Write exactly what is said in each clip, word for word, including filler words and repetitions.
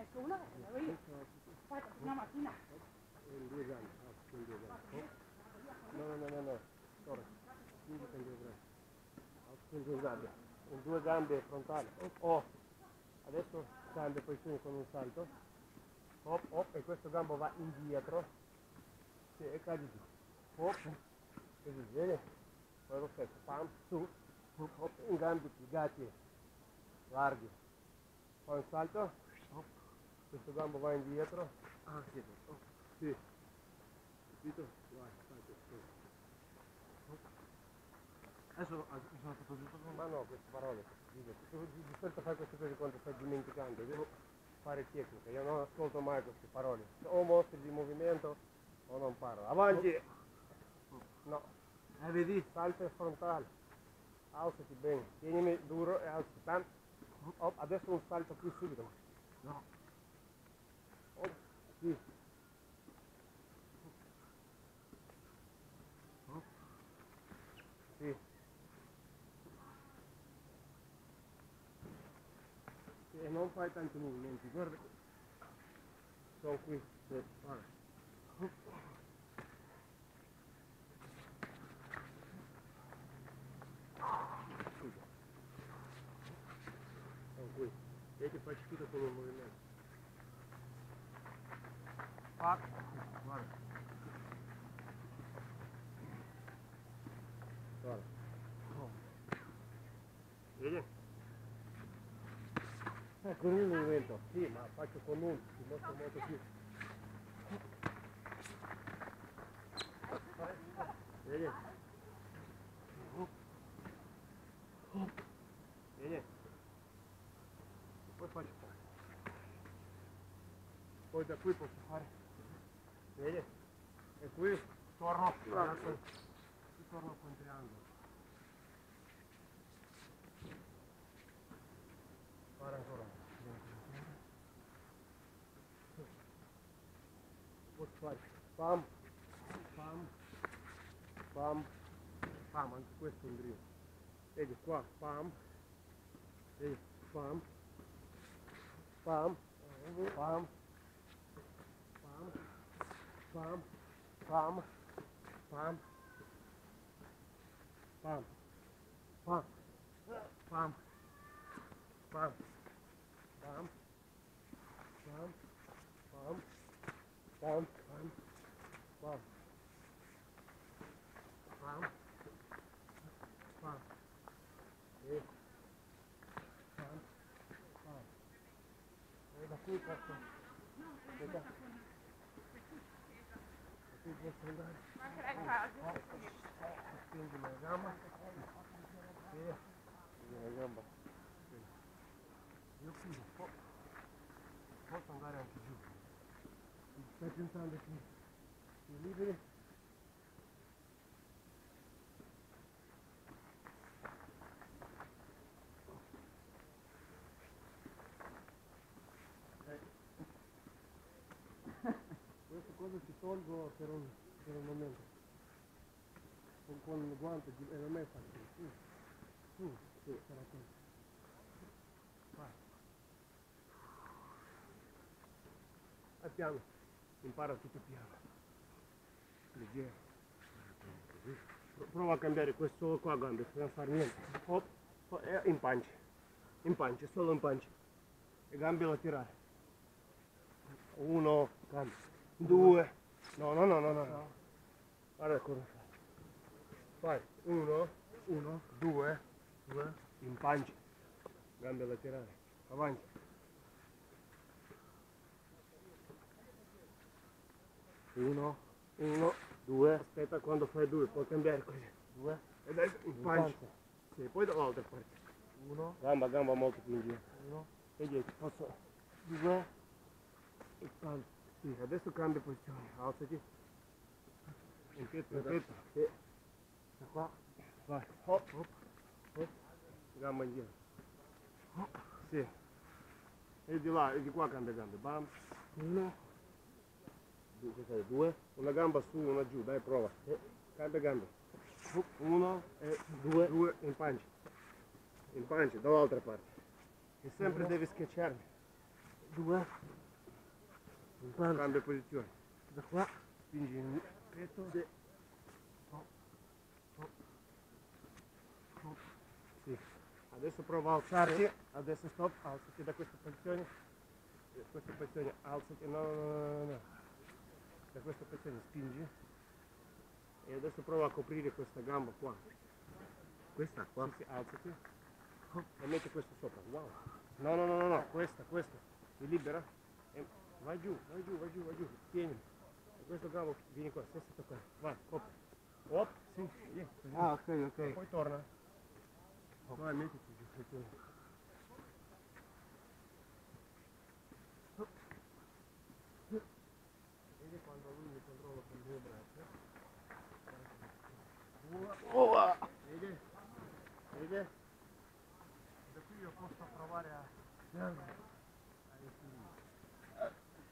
messo una e la io. Poi una mattina. In due gambe, ah, in due gambe. No, no, no, no, no. Sorry. In due gambe. In due gambe. In due gambe frontali. Oh. Adesso cambia posizione con un salto. Hop, hop, e questo gambo va indietro. Sì, e cadi giù. Hop. Così, vedi? Poi lo stesso. Pam, su. Hop, hop. In gambi piegati, larghi. Poi un salto. Hop. Questo gambo va indietro. Ah, sì, oh. Sì. Capito? Vai, salto. Adesso mi sono fatto giusto con... Ma no, queste parole. Tu di solito fai queste cose quando stai dimenticando. Devo fare tecnica. Io non ascolto mai queste parole. O mostri di movimento o non parlo. Avanti! No. Eh, vedi? Salto frontale. Alzati bene. Tienimi duro e alzati. Pam. Oh, adesso un salto qui subito. No. Oh, sì. Oh. Sì. E non fai tanti movimenti, guarda. Sono qui. Sì. Guarda. Sono qui. E che faccio tutto con un movimento. Pac. Guarda. Guarda. Oh. Vedi? Eh, con un movimento, sì, ma faccio con un, ti mostro molto più. Vedi? Vedi? Poi faccio qua. Poi da qui posso fare. Vedi? E qui torno, guarda, qui torno con triangolo. Fare ancora. Posso fare pam, pam, pam, pam, anche questo è un drill. Vedi qua, pam, vedi, pam, pam, pam, pam, pam, pam, pam, pam, pam, pam, pam, pam, pam, pam, pam, pam, pam, pam, pam, e pam, pam. E da qui posso, da, da qui posso andare, spingi la gamba, e la gamba, io qui posso andare anche giù. Stai pensando che sei liberi? Eh. Queste cose si tolgo per un, per un momento. Con, con il guanto e non è facile. Su, su, sì, sarà così. Vai. Vai piano. Impara tutto piano. Leggero. Prova a cambiare questo qua gambe, non fare niente. Hop, e in pancia. In pancia, solo in pancia. E gambe laterali. Uno, gambe. Due. No, no, no, no, no. Guarda cosa fai. Fai uno, uno, due, due, in pancia. Gambe laterali. Avanti. Uno, uno, due, aspetta quando fai due, puoi cambiare così. Due, e dai in pancia. Sì, poi dall'altra parte. Uno, gamba, gamba molto più indietro. Uno, e dieci, posso. Due, e pancia. Sì, adesso cambia posizione, alzati. In piedi, in piedi. Sì. Da qua, vai. Hop, hop, hop. Gamba indietro. Hop. Sì. E di là, e di qua cambia gambe. Bam. Uno. Due, una gamba su, una giù, dai prova. E cambia gambe. Uno e due, due in pancia. In pancia, dall'altra parte. E sempre uno. Devi schiacciarmi. Due. Cambia posizione. Da qua. Spingi in petto. Sì. Oh. Oh. Oh. Sì. Adesso prova a alzarti. Adesso stop, alzati da questa posizione. Da questa posizione alzati. No, no, no, no, no. Da questa posizione spingi. E adesso prova a coprire questa gamba qua. Questa qua? Sì, sì, alzati. E metti questo sopra. Wow. No, no, no, no, no. Questa, questa. Mi libera. E vai giù, vai giù, vai giù, vai giù. Tieni. E questo gamba vieni qua, senza toccare. Vai, copri. Op, sì, yeah, così. Ah, ok, ok. Poi torna. Vai, mettiti giù. Mettiti. Vedi quando lui mi controlla con due braccia. Oh, Vedi? Vedi? Da qui io posso provare a... a equilibrio.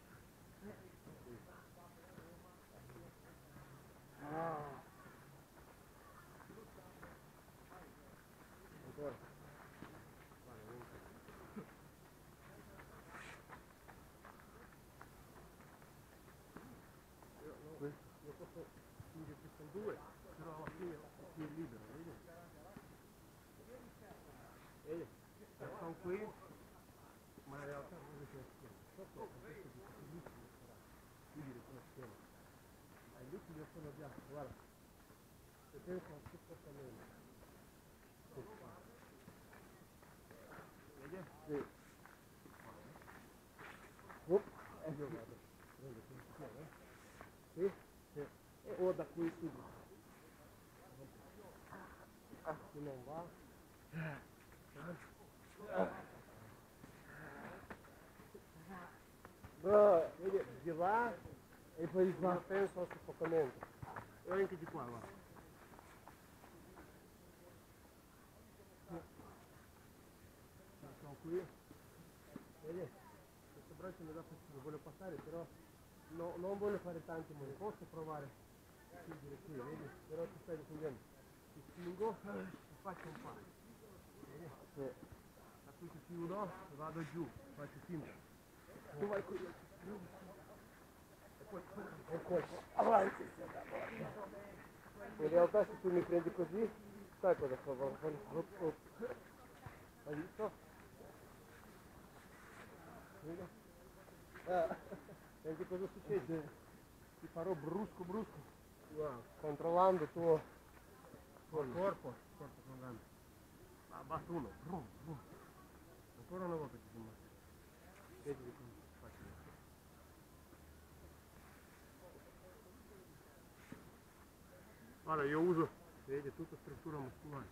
ah. Ancora. Guarda, vieni. Io, no, io posso spingere questi in due, però alla fine è libero, vedi? Vedi? Sono qui, ma in realtà non riesco a schiena. Sotto ho visto che questi muscoli sarà chiudere con la schiena. Hai visto che io sono già, guarda, se penso al supportamento. Vedi? Sì. Oh, e io vado, prendo questo, eh? Sì? Sì. E o da qui subito. Ah, se non va. Bro, Vedi, di là e poi di ma qua. penso al soffocamento. E anche di qua, guarda. Sono qui. Vedi? Questo braccio mi dà fastidio, voglio passare, però no, non voglio fare tanti modi. Posso provare a spingere qui, vedi? Però ti stai difendendo. Ti spingo e faccio un passo. Vedi? Sì. Da qui ti chiudo e vado giù, faccio finta. Tu vai qui. E poi un colpo. Avanti. In realtà se tu mi prendi così, sai cosa fa? Va fare? Hop, hop. Hai visto? Vedi? Ah, senti cosa succede? Ti farò brusco brusco. Wow. Controllando il tuo, tuo corpo. Corpo con gambe. Ah, basta uno. Brum, brum. Ancora una volta ti filmo. Vedi come faccio io. Guarda, io uso, vedi, tutta struttura muscolare.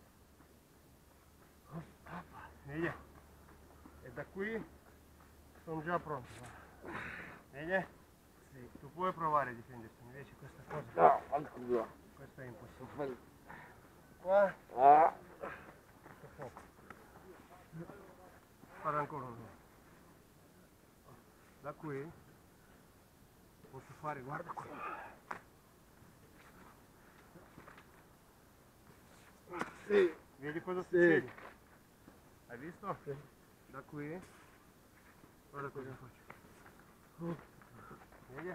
Vedi? E da qui sono già pronto. Vedi? Sì. Tu puoi provare a difenderti, invece questa cosa, No, ancora. questa è impossibile. Qua, Ah. questo poco. Guarda ancora una volta. Da qui posso fare, guarda qui. Sì. Vedi cosa Sì. succede? Hai visto? Sì. Da qui, guarda cosa faccio. Vedi?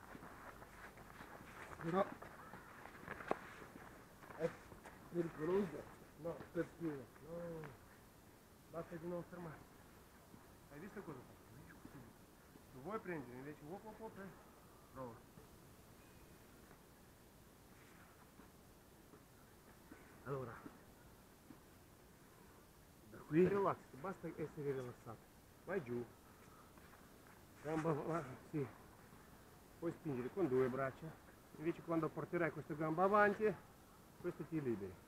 Però è pericoloso. No, perché? No. Basta di non fermare. Hai visto cosa faccio? Tu vuoi prendere invece, vuoi, vuoi, vuoi, vuoi. Prova. allora da qui Relax, basta essere rilassato. Vai giù. Gamba, va, sì. Puoi spingere con due braccia. Invece quando porterai questa gamba avanti, questo ti liberi.